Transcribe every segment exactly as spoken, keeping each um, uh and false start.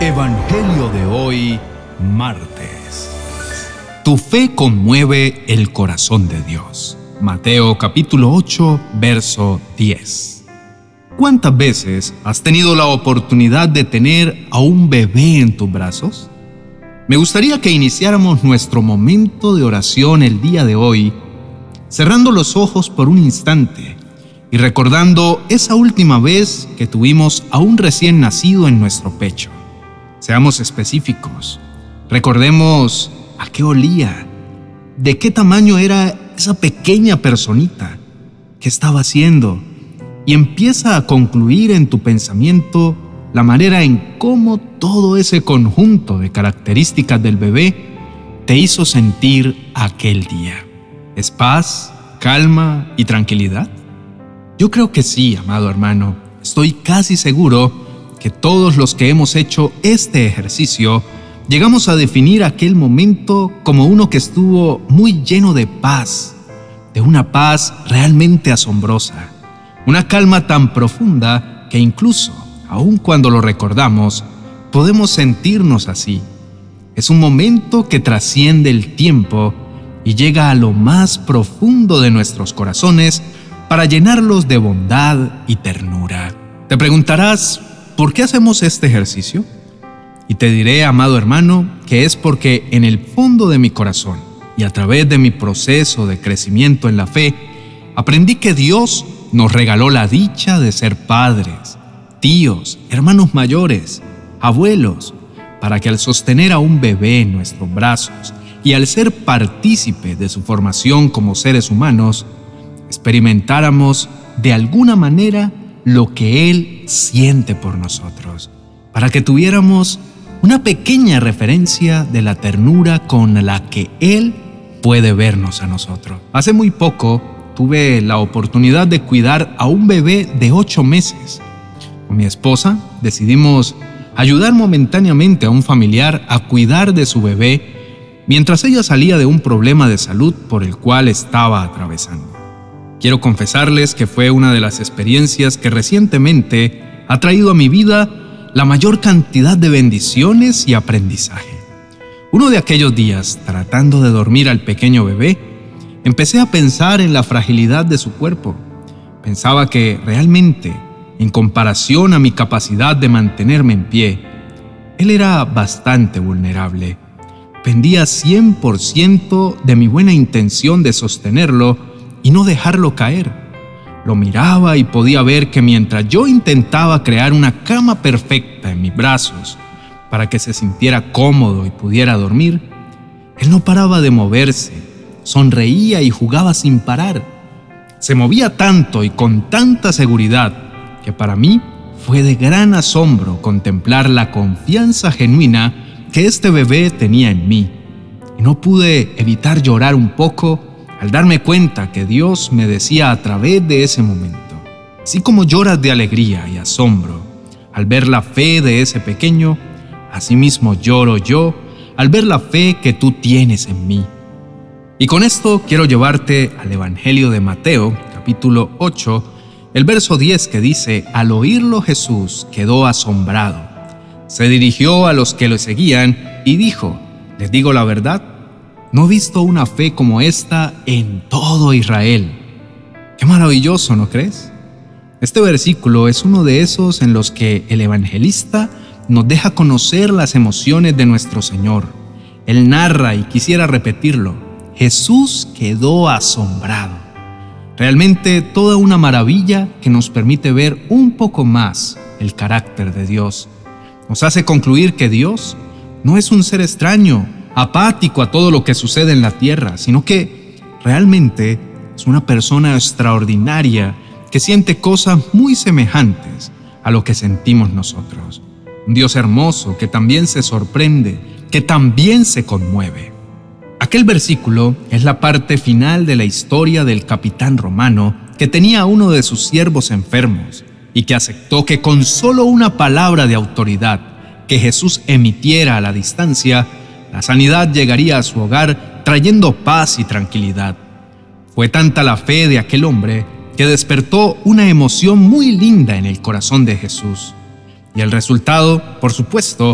Evangelio de hoy, martes. Tu fe conmueve el corazón de Dios. Mateo capítulo ocho, verso diez. ¿Cuántas veces has tenido la oportunidad de tener a un bebé en tus brazos? Me gustaría que iniciáramos nuestro momento de oración el día de hoy, cerrando los ojos por un instante y recordando esa última vez que tuvimos a un recién nacido en nuestro pecho. Seamos específicos. Recordemos a qué olía, de qué tamaño era esa pequeña personita, qué estaba haciendo, y empieza a concluir en tu pensamiento la manera en cómo todo ese conjunto de características del bebé te hizo sentir aquel día. ¿Es paz, calma y tranquilidad? Yo creo que sí, amado hermano. Estoy casi seguro que todos los que hemos hecho este ejercicio llegamos a definir aquel momento como uno que estuvo muy lleno de paz, de una paz realmente asombrosa, una calma tan profunda que incluso, aun cuando lo recordamos, podemos sentirnos así. Es un momento que trasciende el tiempo y llega a lo más profundo de nuestros corazones para llenarlos de bondad y ternura. Te preguntarás, ¿por qué hacemos este ejercicio? Y te diré, amado hermano, que es porque en el fondo de mi corazón y a través de mi proceso de crecimiento en la fe, aprendí que Dios nos regaló la dicha de ser padres, tíos, hermanos mayores, abuelos, para que al sostener a un bebé en nuestros brazos y al ser partícipe de su formación como seres humanos, experimentáramos de alguna manera lo que Él siente por nosotros, para que tuviéramos una pequeña referencia de la ternura con la que Él puede vernos a nosotros. Hace muy poco tuve la oportunidad de cuidar a un bebé de ocho meses. Con mi esposa decidimos ayudar momentáneamente a un familiar a cuidar de su bebé mientras ella salía de un problema de salud por el cual estaba atravesando. Quiero confesarles que fue una de las experiencias que recientemente ha traído a mi vida la mayor cantidad de bendiciones y aprendizaje. Uno de aquellos días, tratando de dormir al pequeño bebé, empecé a pensar en la fragilidad de su cuerpo. Pensaba que realmente, en comparación a mi capacidad de mantenerme en pie, él era bastante vulnerable. Pendía cien por ciento de mi buena intención de sostenerlo y no dejarlo caer. Lo miraba y podía ver que mientras yo intentaba crear una cama perfecta en mis brazos para que se sintiera cómodo y pudiera dormir, él no paraba de moverse, sonreía y jugaba sin parar. Se movía tanto y con tanta seguridad que para mí fue de gran asombro contemplar la confianza genuina que este bebé tenía en mí. Y no pude evitar llorar un poco al darme cuenta que Dios me decía a través de ese momento: así como lloras de alegría y asombro al ver la fe de ese pequeño, asimismo lloro yo al ver la fe que tú tienes en mí. Y con esto quiero llevarte al Evangelio de Mateo, capítulo ocho, el verso diez, que dice: al oírlo Jesús quedó asombrado. Se dirigió a los que lo seguían y dijo: les digo la verdad, no he visto una fe como esta en todo Israel. ¡Qué maravilloso!, ¿no crees? Este versículo es uno de esos en los que el evangelista nos deja conocer las emociones de nuestro Señor. Él narra, y quisiera repetirlo: Jesús quedó asombrado. Realmente toda una maravilla que nos permite ver un poco más el carácter de Dios. Nos hace concluir que Dios no es un ser extraño, apático a todo lo que sucede en la tierra, sino que realmente es una persona extraordinaria que siente cosas muy semejantes a lo que sentimos nosotros. Un Dios hermoso que también se sorprende, que también se conmueve. Aquel versículo es la parte final de la historia del capitán romano que tenía a uno de sus siervos enfermos y que aceptó que con solo una palabra de autoridad que Jesús emitiera a la distancia, la sanidad llegaría a su hogar trayendo paz y tranquilidad. Fue tanta la fe de aquel hombre que despertó una emoción muy linda en el corazón de Jesús. Y el resultado, por supuesto,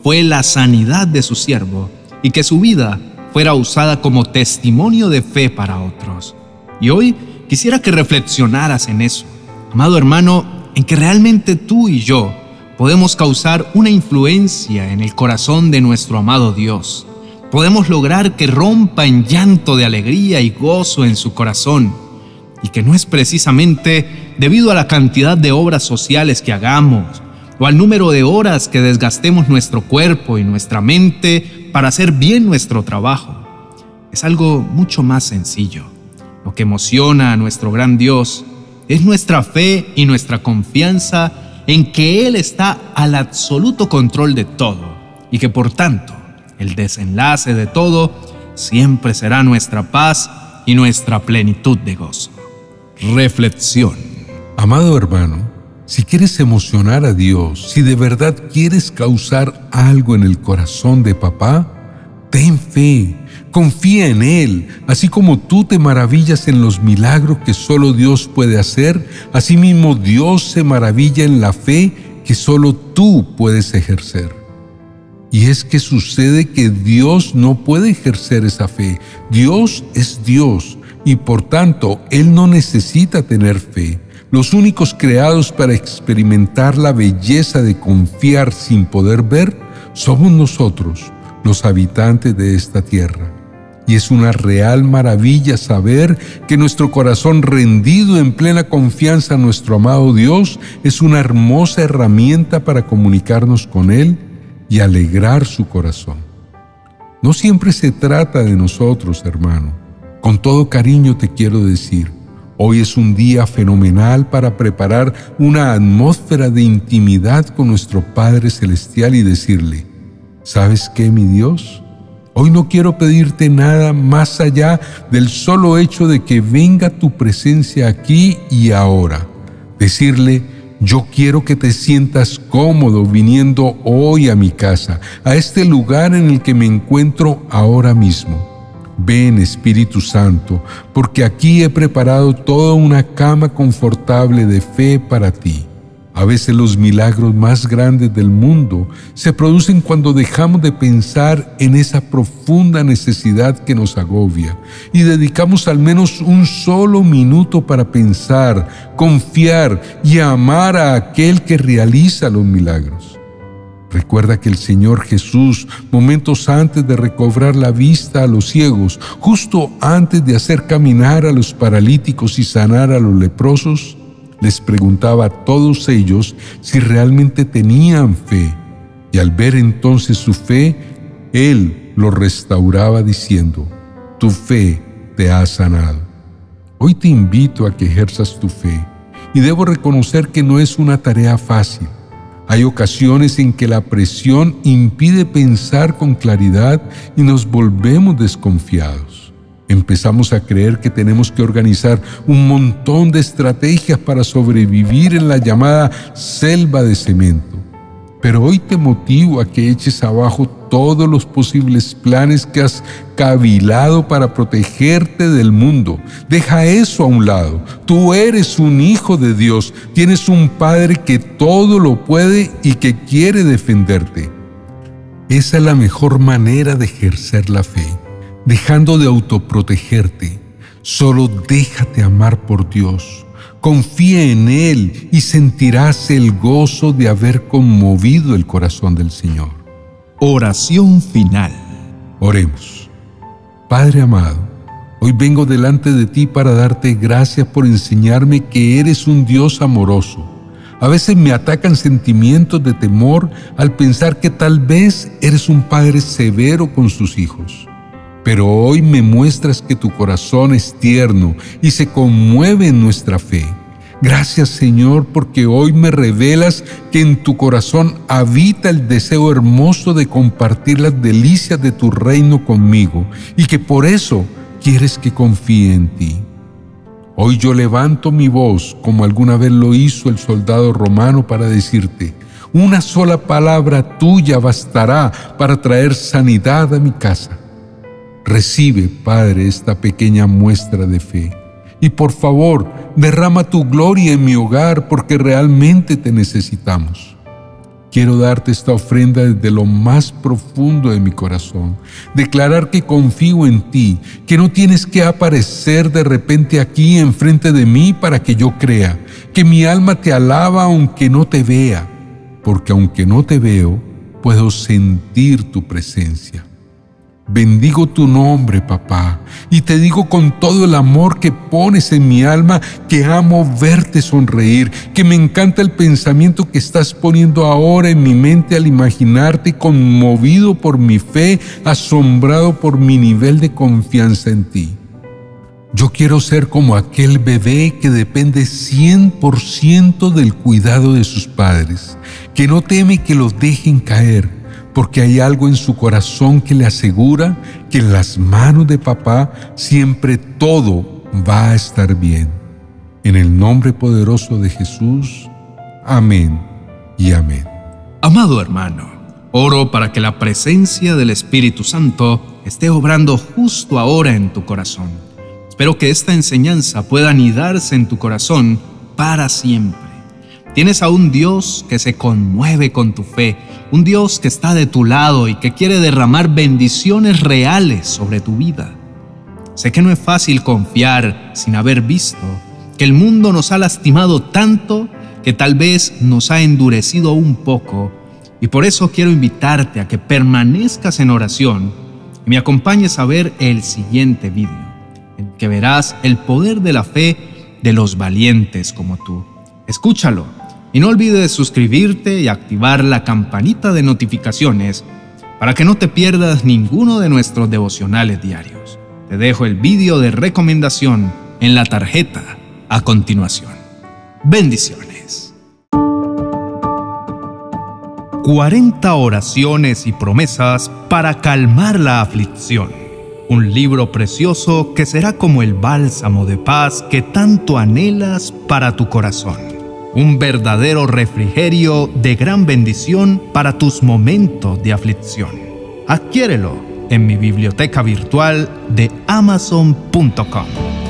fue la sanidad de su siervo y que su vida fuera usada como testimonio de fe para otros. Y hoy quisiera que reflexionaras en eso, amado hermano, en que realmente tú y yo podemos causar una influencia en el corazón de nuestro amado Dios. Podemos lograr que rompa en llanto de alegría y gozo en su corazón, y que no es precisamente debido a la cantidad de obras sociales que hagamos o al número de horas que desgastemos nuestro cuerpo y nuestra mente para hacer bien nuestro trabajo. Es algo mucho más sencillo. Lo que emociona a nuestro gran Dios es nuestra fe y nuestra confianza en que Él está al absoluto control de todo y que por tanto el desenlace de todo siempre será nuestra paz y nuestra plenitud de gozo. Reflexión. Amado hermano, si quieres emocionar a Dios, si de verdad quieres causar algo en el corazón de papá, ten fe, confía en Él. Así como tú te maravillas en los milagros que solo Dios puede hacer, asimismo Dios se maravilla en la fe que solo tú puedes ejercer. Y es que sucede que Dios no puede ejercer esa fe. Dios es Dios y por tanto Él no necesita tener fe. Los únicos creados para experimentar la belleza de confiar sin poder ver somos nosotros, los habitantes de esta tierra. Y es una real maravilla saber que nuestro corazón rendido en plena confianza a nuestro amado Dios es una hermosa herramienta para comunicarnos con Él y alegrar su corazón. No siempre se trata de nosotros, hermano. Con todo cariño te quiero decir, hoy es un día fenomenal para preparar una atmósfera de intimidad con nuestro Padre Celestial y decirle, ¿sabes qué, mi Dios? Hoy no quiero pedirte nada más allá del solo hecho de que venga tu presencia aquí y ahora. Decirle, yo quiero que te sientas cómodo viniendo hoy a mi casa, a este lugar en el que me encuentro ahora mismo. Ven, Espíritu Santo, porque aquí he preparado toda una cama confortable de fe para ti. A veces los milagros más grandes del mundo se producen cuando dejamos de pensar en esa profunda necesidad que nos agobia y dedicamos al menos un solo minuto para pensar, confiar y amar a aquel que realiza los milagros. Recuerda que el Señor Jesús, momentos antes de recobrar la vista a los ciegos, justo antes de hacer caminar a los paralíticos y sanar a los leprosos, les preguntaba a todos ellos si realmente tenían fe, y al ver entonces su fe, Él los restauraba diciendo, tu fe te ha sanado. Hoy te invito a que ejerzas tu fe, y debo reconocer que no es una tarea fácil. Hay ocasiones en que la presión impide pensar con claridad y nos volvemos desconfiados. Empezamos a creer que tenemos que organizar un montón de estrategias para sobrevivir en la llamada selva de cemento. Pero hoy te motivo a que eches abajo todos los posibles planes que has cavilado para protegerte del mundo. Deja eso a un lado. Tú eres un hijo de Dios. Tienes un Padre que todo lo puede y que quiere defenderte. Esa es la mejor manera de ejercer la fe. Dejando de autoprotegerte, solo déjate amar por Dios. Confía en Él y sentirás el gozo de haber conmovido el corazón del Señor. Oración final. Oremos. Padre amado, hoy vengo delante de ti para darte gracias por enseñarme que eres un Dios amoroso. A veces me atacan sentimientos de temor al pensar que tal vez eres un Padre severo con sus hijos. Pero hoy me muestras que tu corazón es tierno y se conmueve en nuestra fe. Gracias, Señor, porque hoy me revelas que en tu corazón habita el deseo hermoso de compartir las delicias de tu reino conmigo y que por eso quieres que confíe en ti. Hoy yo levanto mi voz como alguna vez lo hizo el soldado romano para decirte, una sola palabra tuya bastará para traer sanidad a mi casa. Recibe, Padre, esta pequeña muestra de fe. Y por favor, derrama tu gloria en mi hogar porque realmente te necesitamos. Quiero darte esta ofrenda desde lo más profundo de mi corazón. Declarar que confío en ti, que no tienes que aparecer de repente aquí enfrente de mí para que yo crea, que mi alma te alaba aunque no te vea, porque aunque no te veo, puedo sentir tu presencia. Bendigo tu nombre, papá, y te digo con todo el amor que pones en mi alma que amo verte sonreír, que me encanta el pensamiento que estás poniendo ahora en mi mente al imaginarte, conmovido por mi fe, asombrado por mi nivel de confianza en ti. Yo quiero ser como aquel bebé que depende cien por ciento del cuidado de sus padres, que no teme que los dejen caer, porque hay algo en su corazón que le asegura que en las manos de papá siempre todo va a estar bien. En el nombre poderoso de Jesús, amén y amén. Amado hermano, oro para que la presencia del Espíritu Santo esté obrando justo ahora en tu corazón. Espero que esta enseñanza pueda anidarse en tu corazón para siempre. Tienes a un Dios que se conmueve con tu fe, un Dios que está de tu lado y que quiere derramar bendiciones reales sobre tu vida. Sé que no es fácil confiar sin haber visto que el mundo nos ha lastimado tanto que tal vez nos ha endurecido un poco, y por eso quiero invitarte a que permanezcas en oración y me acompañes a ver el siguiente vídeo, en el que verás el poder de la fe de los valientes como tú. Escúchalo. Y no olvides suscribirte y activar la campanita de notificaciones para que no te pierdas ninguno de nuestros devocionales diarios. Te dejo el vídeo de recomendación en la tarjeta a continuación. Bendiciones. cuarenta oraciones y promesas para calmar la aflicción. Un libro precioso que será como el bálsamo de paz que tanto anhelas para tu corazón. Un verdadero refrigerio de gran bendición para tus momentos de aflicción. Adquiérelo en mi biblioteca virtual de amazon punto com.